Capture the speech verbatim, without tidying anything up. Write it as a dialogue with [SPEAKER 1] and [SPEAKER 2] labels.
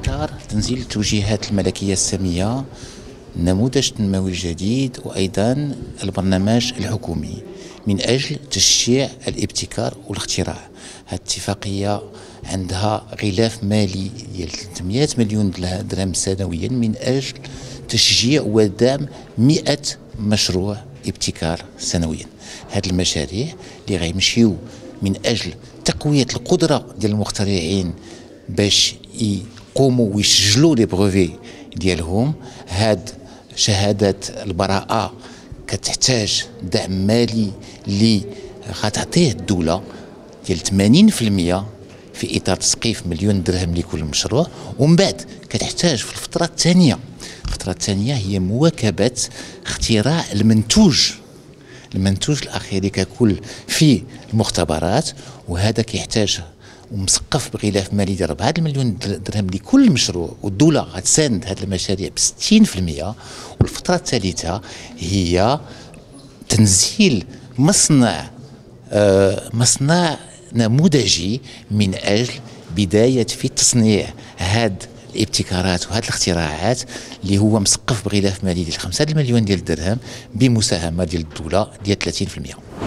[SPEAKER 1] اطار تنزيل التوجيهات الملكيه الساميه، النموذج التنموي الجديد، وايضا البرنامج الحكومي من اجل تشجيع الابتكار والاختراع. هذه الاتفاقيه عندها غلاف مالي ديال ثلاثمئة مليون درهم سنويا من اجل تشجيع ودعم مئة مشروع ابتكار سنويا. هذه المشاريع اللي غيمشيو من اجل تقويه القدره ديال المخترعين باش يقوموا ويسجلوا لي بروفي ديالهم. هاد شهادات البراءه كتحتاج دعم مالي اللي غتعطيه الدوله ديال ثمانين بالمئة في اطار تسقيف مليون درهم لكل مشروع، ومن بعد كتحتاج في الفتره الثانيه الفتره الثانيه هي مواكبه اختراع المنتوج المنتوج الاخير ككل في المختبرات، وهذا كيحتاج ومسقف بغلاف مالي ديال أربعة مليون درهم لكل مشروع، والدوله غتساند هذه المشاريع ب ستين بالمئة. والفتره الثالثه هي تنزيل مصنع آه مصنع نموذجي من اجل بدايه في تصنيع هاد الابتكارات وهذه الاختراعات اللي هو مسقف بغلاف مالي ديال خمسة مليون ديال الدرهم بمساهمه ديال الدوله ديال ثلاثين بالمئة.